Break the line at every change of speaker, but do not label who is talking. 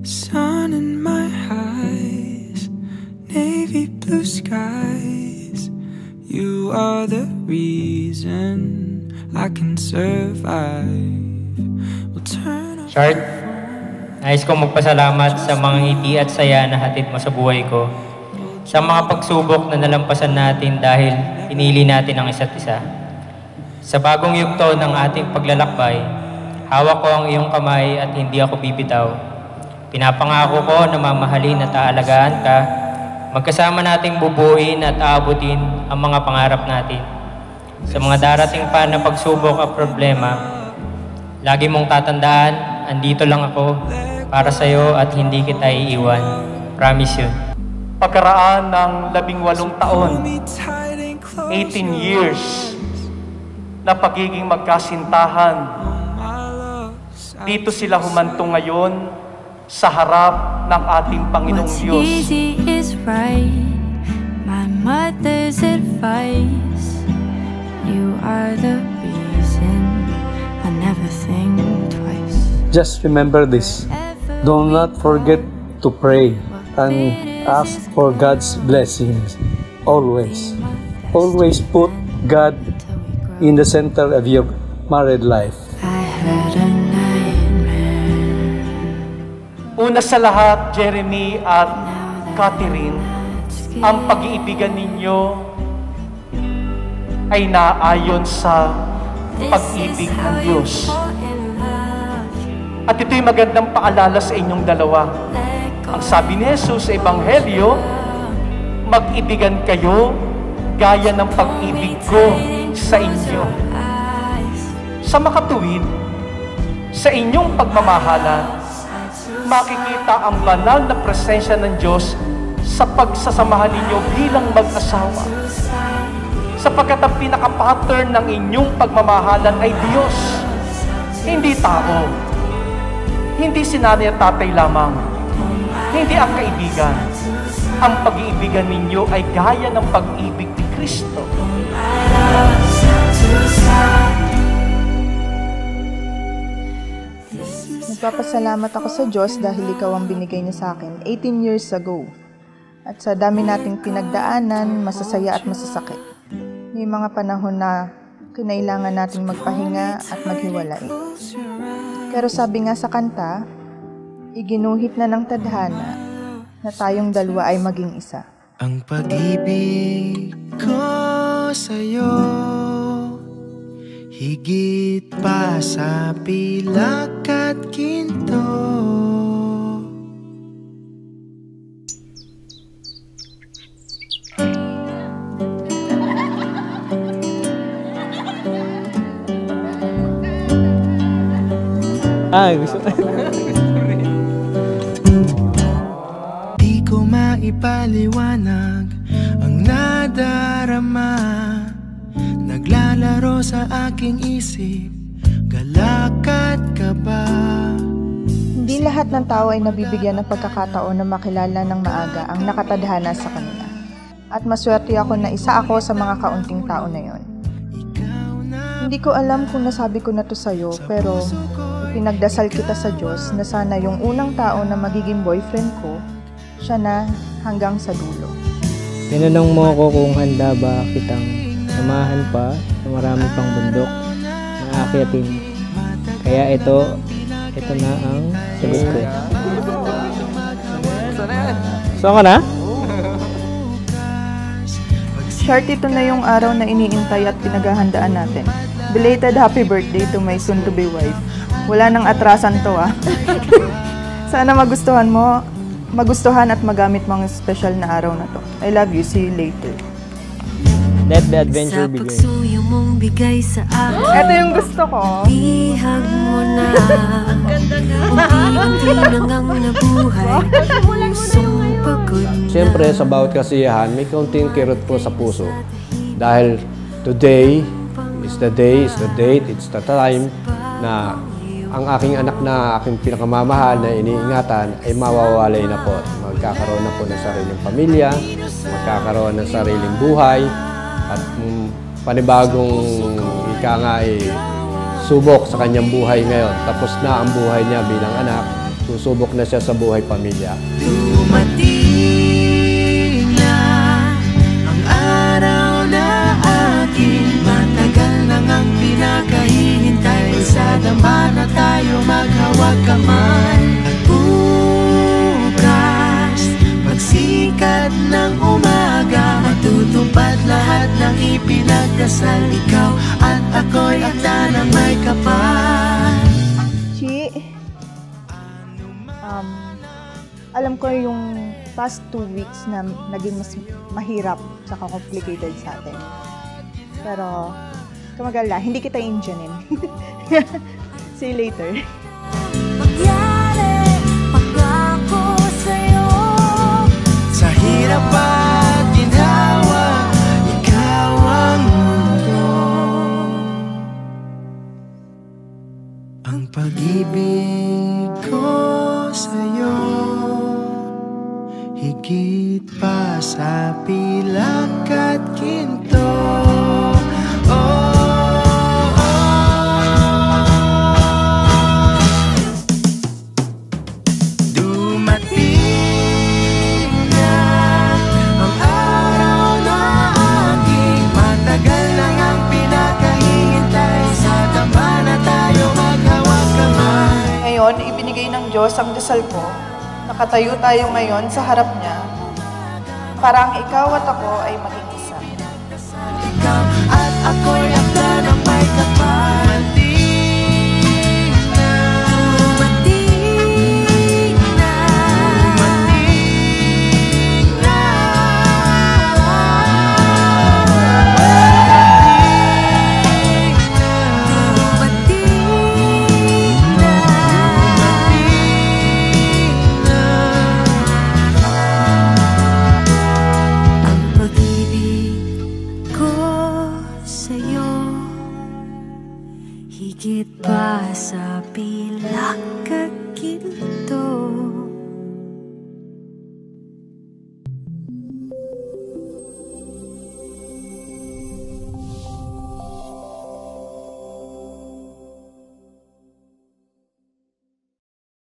sun in my eyes, navy blue skies. You are the reason I can survive. We'll turn off.
Shard, nais kong magpasalamat sa mga ngiti at saya na hatid mo sa buhay ko. Sa mga pagsubok na nalampasan natin dahil pinili natin ang isa't isa. Sa bagong yugto ng ating paglalakbay, hawak ko ang iyong kamay at hindi ako bibitaw. Pinapangako ko na mamahalin at aalagaan ka. Magkasama nating bubuin at aabutin ang mga pangarap natin. Sa mga darating pa na pagsubok at problema, lagi mong tatandaan, andito lang ako para sa'yo at hindi kita iiwan. Promise yun.
Pagkaraan ng 18 taon, 18 years, na pagiging magkasintahan, dito sila humantong ngayon sa harap ng ating Panginoong Diyos.
What's easy is right, my mother's advice. You are the reason I never think twice.
Just remember this. Do not forget to pray and ask for God's blessings. Always. Always put God in the center of your married life.
I had a nightmare.
Una sa lahat, Jeremy at Catherine, ang pag-iibigan ninyo ay naayon sa pag-ibig ng Diyos. At ito'y magandang paalala sa inyong dalawa. Ang sabi ni Jesus sa Ebanghelyo, mag-ibigan kayo gaya ng pag-ibig ko sa inyo. Sa makatuwid, sa inyong pagmamahalan, makikita ang banal na presensya ng Diyos sa pagsasamahan ninyo bilang mag-asawa. Sapagkat ang pinaka-pattern ng inyong pagmamahalan ay Diyos, hindi tao. Hindi si nanay at tatay lamang. Hindi ang kaibigan. Ang pag-iibigan ninyo ay gaya ng pag-ibig ni Kristo.
Nagpapasalamat ako sa Diyos dahil ikaw ang binigay niya sa akin 18 years ago. At sa dami nating pinagdaanan, masasaya at masasakit. May mga panahon na kinailangan nating magpahinga at maghiwalay. Pero sabi nga sa kanta, iginuhit na ng tadhana na tayong dalawa ay maging isa.
Ang pag-ibig ko sa'yo, higit pa sa pilak at ginto.
Gusto
Di ko maipaliwanag ang nadarama, naglalaro sa aking isip, galak at kaba.
Hindi lahat ng tao ay nabibigyan ng pagkakataon na makilala ng maaga ang nakatadhana sa kanila. At maswerte ako na isa ako sa mga kaunting tao na yon. Hindi ko alam kung nasabi ko na to sa'yo, pero pinagdasal kita sa Diyos na sana yung unang tao na magiging boyfriend ko, siya na hanggang sa dulo.
Tinanong mo ako kung handa ba kitang samahan pa sa marami pang bundok na aakyatin. Kaya ito na ang sagot ko. Saan ka na?
Shart, ito na yung araw na iniintay at pinaghahandaan natin. Belated happy birthday to my soon-to-be wife. Wala nang atrasan to Sana magustuhan at magamit mga special na araw na to. I love you. See you later.
Let the adventure begin.
Ito yung gusto ko.
Ihag mo na. Unti-unti lang ang nabuhay. Pusong pagod na.
Siyempre, sa bawat kasiyahan, may kaunting kirot po sa puso. Dahil today is the day, is the date, it's the time na ang aking anak na aking pinakamamahal na iniingatan ay mawawalay na po. Magkakaroon na po ng sariling pamilya, magkakaroon ng sariling buhay, at panibagong ika nga ay subok sa kanyang buhay ngayon. Tapos na ang buhay niya bilang anak, susubok na siya sa buhay pamilya.
Dumating na ang araw na aking matagal nang ang pinakahihintay. Sa dama na tayo maghawag kamay. At bukas, pagsikat ng umaga, matutupad lahat ng ipinagdasal. Ikaw at ako'y akda ng may kapal.
Chi, alam ko yung past 2 weeks na naging mas mahirap tsaka complicated sa atin. Pero, kamagala, hindi kita injanin. See you later.
Sa hirap at ginhawa, ikaw ang mundo. Ang pag-ibig ko sa'yo, higit pa sa pilak at ginto.
Ibinigay ng Diyos ang dasal ko. Nakatayo tayo ngayon sa harap niya para ang ikaw at ako ay maging isa.
Ikaw at ako'y akda ng may kapal.
Higit pa sa pilak